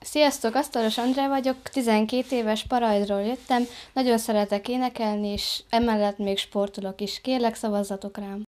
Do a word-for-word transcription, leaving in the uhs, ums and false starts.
Sziasztok, Asztalos Andrá vagyok, tizenkét éves, Parajdról jöttem, nagyon szeretek énekelni, és emellett még sportolok is. Kérlek, szavazzatok rám!